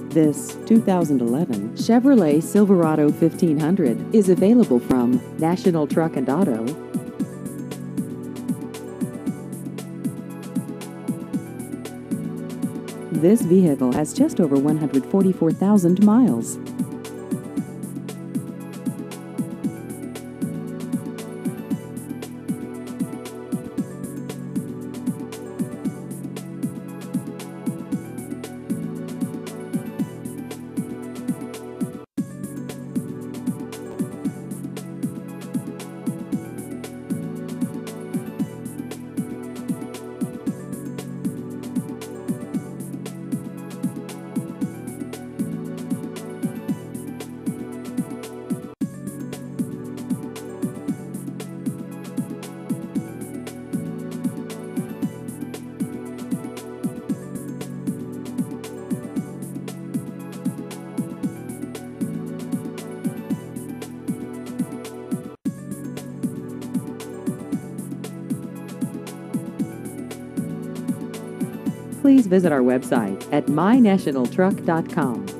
This 2011 Chevrolet Silverado 1500 is available from National Truck and Auto. This vehicle has just over 144,000 miles. Please visit our website at mynationaltruck.com.